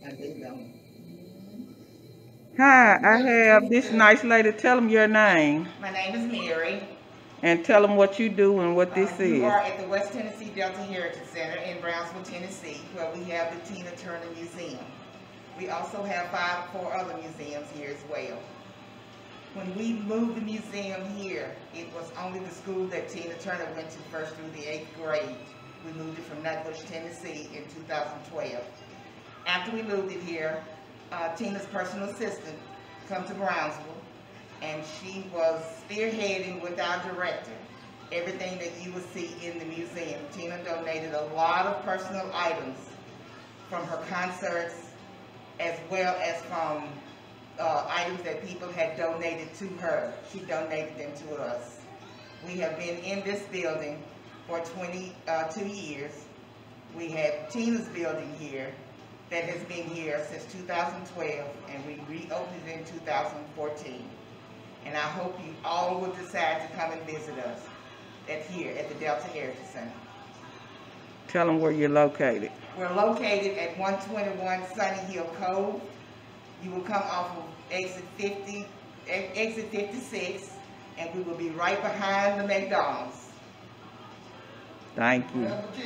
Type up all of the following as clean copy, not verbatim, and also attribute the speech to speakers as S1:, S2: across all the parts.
S1: I think them.
S2: Hi, I have this nice lady. Tell them your name
S1: My name is Mary.
S2: and tell them what you do and what this
S1: You
S2: is.
S1: are at the West Tennessee Delta Heritage Center in Brownsville, Tennessee, where we have the Tina Turner Museum. We also have four other museums here as well. When we moved the museum here, it was only the school that Tina Turner went to first through the 8th grade. We moved it from Nutbush, Tennessee in 2012. After we moved it here, Tina's personal assistant come to Brownsville, and she was spearheading with our director everything that you will see in the museum. Tina donated a lot of personal items from her concerts as well as from items that people had donated to her. She donated them to us. We have been in this building for 22 years. We have Tina's building here that has been here since 2012, and we reopened it in 2014. And I hope you all will decide to come and visit us here at the Delta Heritage Center.
S2: Tell them where you're located.
S1: We're located at 121 Sunny Hill Cove. You will come off of exit 56, and we will be right behind the McDonald's.
S2: Thank you.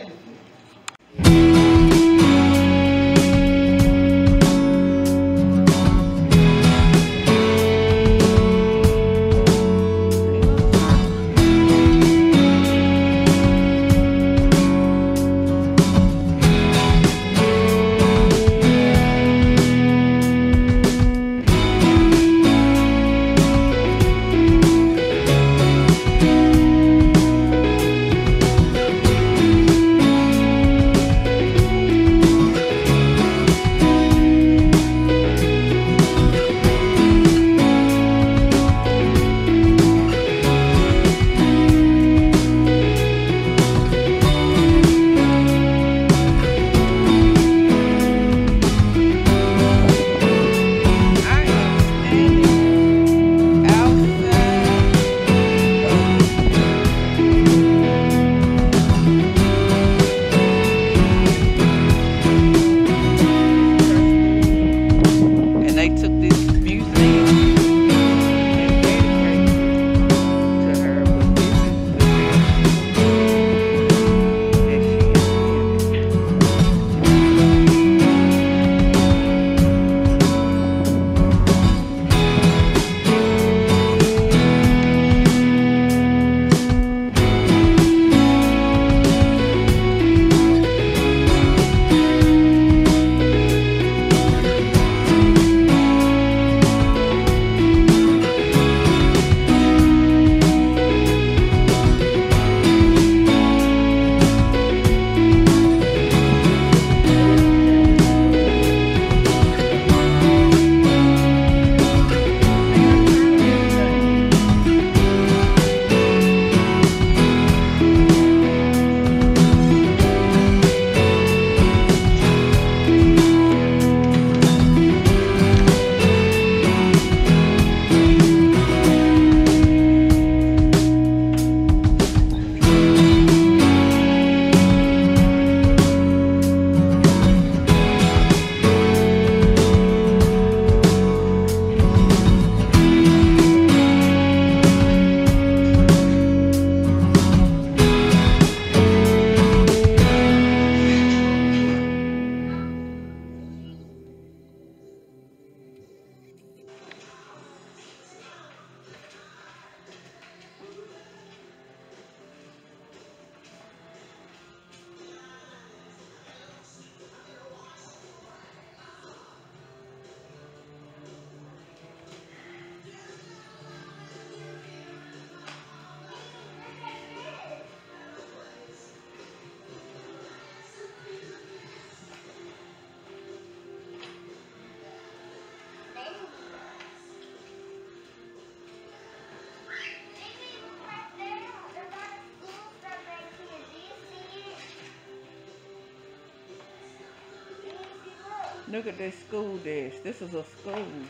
S2: Look at this school desk. This is a school. An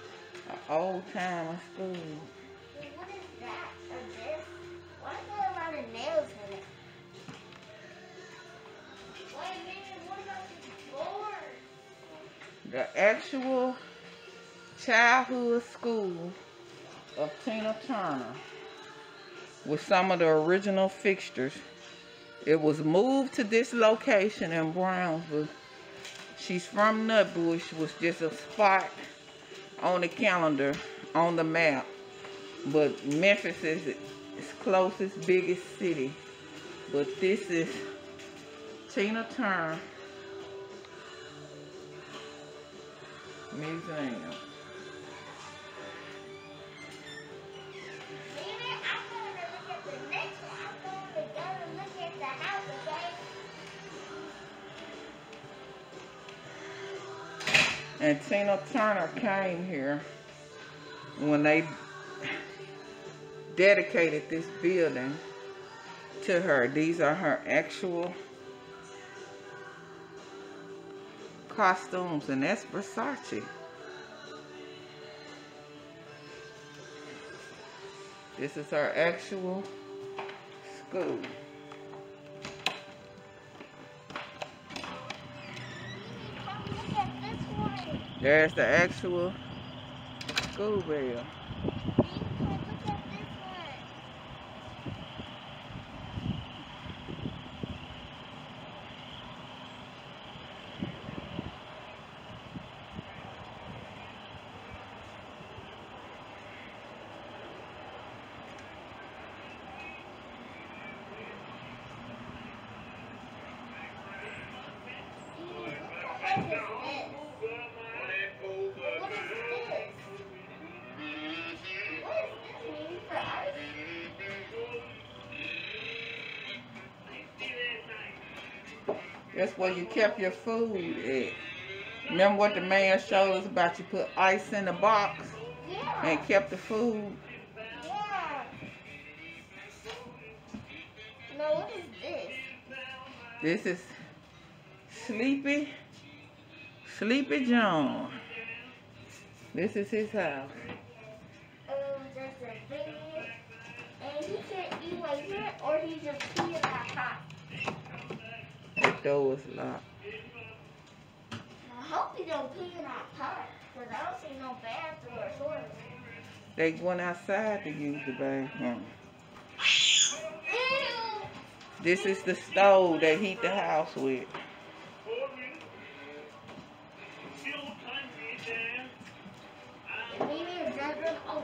S2: old time school.
S3: What is that? A desk? Why are there a lot of nails in it? Wait a minute, what about the floor?
S2: The actual childhood school of Tina Turner with some of the original fixtures. It was moved to this location in Brownsville. She's from Nutbush, was just a spot on the calendar, on the map. But Memphis is its closest, biggest city. But this is Tina Turner Museum. And Tina Turner came here when they dedicated this building to her. These are her actual costumes, and that's Versace. This is her actual school. There's the actual school bell. That's where you kept your food at. Remember what the man showed us about? You put ice in the box and kept the food?
S3: Yeah. No, what is this?
S2: This is Sleepy John. This is his house.
S3: There's a bed, and he can't eat like here, or he just pee in that pot.
S2: That door is locked.
S3: I hope he don't pee in that pot, because I don't see no bathroom or toilet.
S2: They went outside to use the bathroom.
S3: Ew!
S2: This is the stove they heat the house with.
S3: Maybe a bedroom open.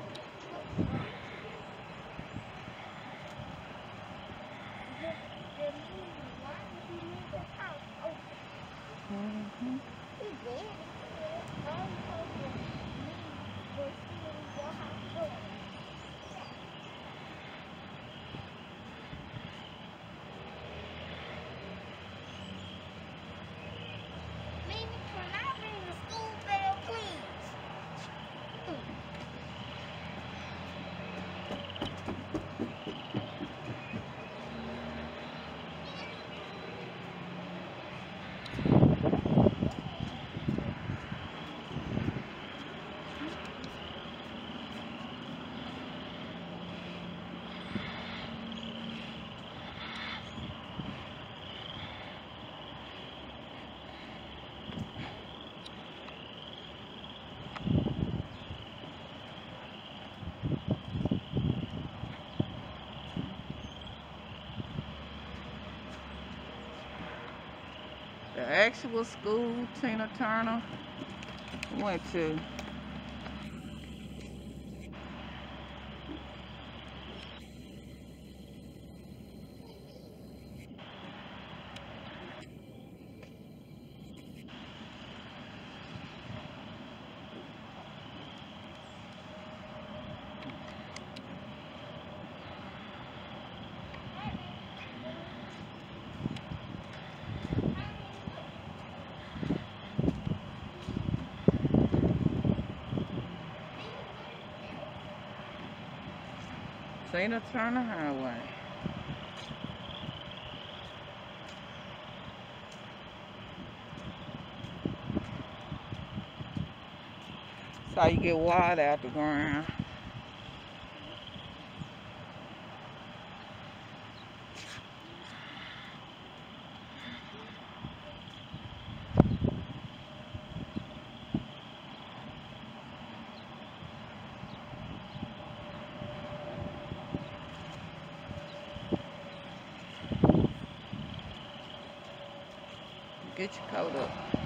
S2: The actual school Tina Turner went to. Tina Turner Highway. That's how you get water out the ground. Get your coat up.